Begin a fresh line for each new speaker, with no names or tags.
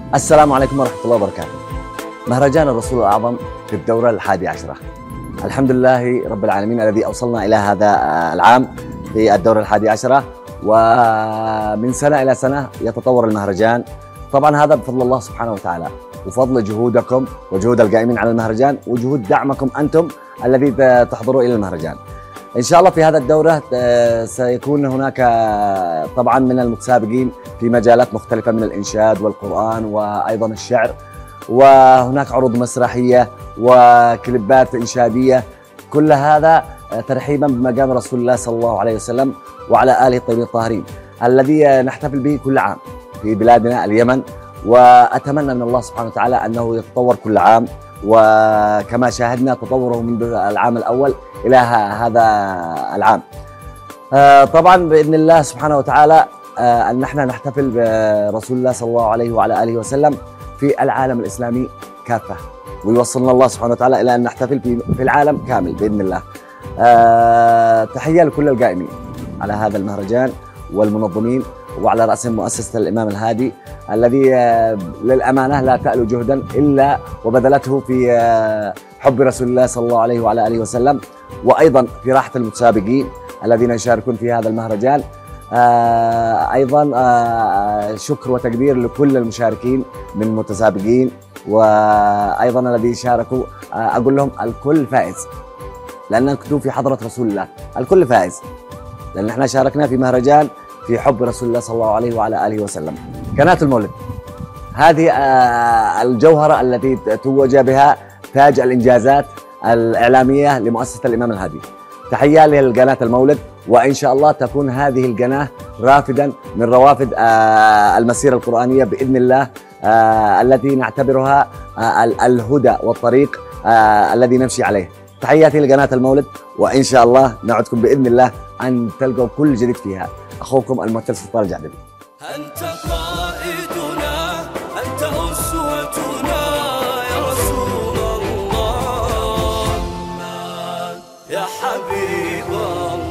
السلام عليكم ورحمة الله وبركاته. مهرجان الرسول الأعظم في الدورة 11. الحمد لله رب العالمين الذي أوصلنا إلى هذا العام في الدورة 11، ومن سنة إلى سنة يتطور المهرجان. طبعا هذا بفضل الله سبحانه وتعالى، وفضل جهودكم وجهود القائمين على المهرجان وجهود دعمكم أنتم الذي تحضروا إلى المهرجان. إن شاء الله في هذا الدورة سيكون هناك طبعا من المتسابقين في مجالات مختلفة من الإنشاد والقرآن وأيضا الشعر، وهناك عروض مسرحية وكليبات إنشادية، كل هذا ترحيبا بمقام رسول الله صلى الله عليه وسلم وعلى آله الطيبين الطاهرين الذي نحتفل به كل عام في بلادنا اليمن. وأتمنى من الله سبحانه وتعالى أنه يتطور كل عام، وكما شاهدنا تطوره منذ العام الأول إلى هذا العام. طبعا بإذن الله سبحانه وتعالى أن نحن نحتفل برسول الله صلى الله عليه وعلى آله وسلم في العالم الإسلامي كافة، ويوصلنا الله سبحانه وتعالى إلى أن نحتفل في العالم كامل بإذن الله. تحية لكل القائمين على هذا المهرجان والمنظمين، وعلى رأسهم مؤسسة الإمام الهادي الذي للأمانة لا تألو جهدا إلا وبذلته في حب رسول الله صلى الله عليه وعلى آله وسلم، وأيضا في راحة المتسابقين الذين يشاركون في هذا المهرجان. أيضا شكر وتقدير لكل المشاركين من المتسابقين، وأيضا الذي شاركوا أقول لهم الكل فائز، لأن كنتوا في حضرة رسول الله الكل فائز، لأن احنا شاركنا في مهرجان في حب رسول الله صلى الله عليه وعلى آله وسلم. قناة المولد هذه الجوهرة التي توج بها تاج الإنجازات الإعلامية لمؤسسة الإمام الهادي. تحية لقناة المولد، وإن شاء الله تكون هذه القناة رافدا من روافد المسيرة القرآنية بإذن الله، التي نعتبرها الهدى والطريق الذي نمشي عليه. تحياتي لقناة المولد، وإن شاء الله نعدكم بإذن الله أن تلقوا كل جديد فيها. أخوكم الممثل سلطان الجعدبي.
أنت قائدنا، أنت أسوتنا يا رسول الله، يا حبيب الله.